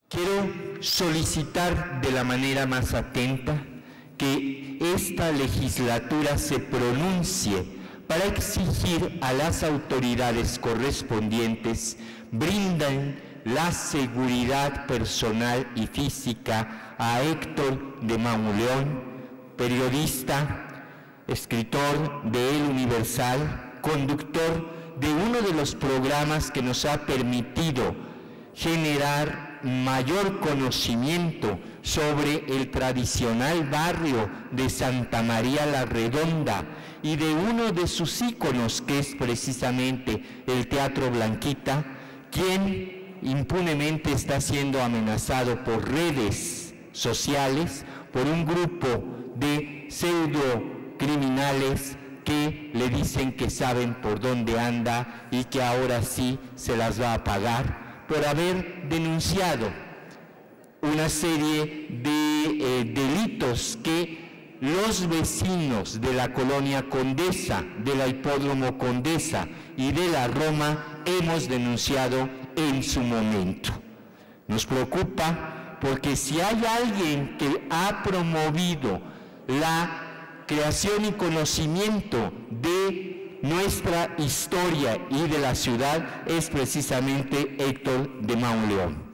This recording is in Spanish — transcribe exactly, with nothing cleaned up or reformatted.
Quiero solicitar de la manera más atenta que esta legislatura se pronuncie para exigir a las autoridades correspondientes brinden la seguridad personal y física a Héctor de Mauleón, periodista, escritor de El Universal, conductor de uno de los programas que nos ha permitido generar mayor conocimiento sobre el tradicional barrio de Santa María la Redonda y de uno de sus íconos, que es precisamente el Teatro Blanquita, quien impunemente está siendo amenazado por redes sociales, por un grupo de pseudo criminales que le dicen que saben por dónde anda y que ahora sí se las va a pagar por haber denunciado una serie de eh, delitos que los vecinos de la colonia Condesa, de la Hipódromo Condesa y de la Roma hemos denunciado en su momento. Nos preocupa porque si hay alguien que ha promovido la creación y conocimiento de nuestra historia y de la ciudad, es precisamente Héctor de Mauleón.